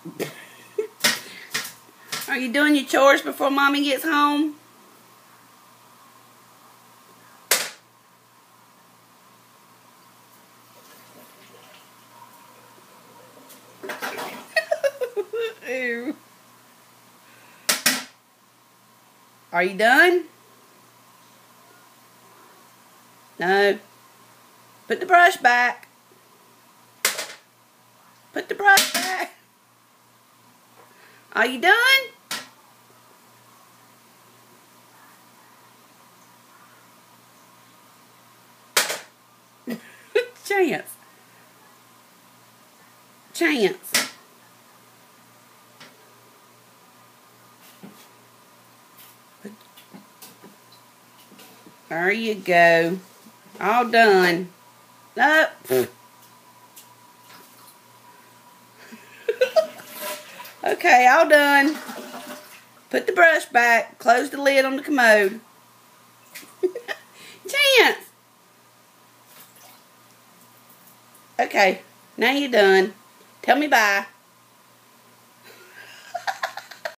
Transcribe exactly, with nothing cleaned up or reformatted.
Are you doing your chores before Mommy gets home? Ew. Are you done? No. Put the brush back. Put the brush back. Are you done? Chance. Chance. There you go. All done. Up. Okay, all done. Put the brush back. Close the lid on the commode. Chance. Okay, now you're done. Tell me bye.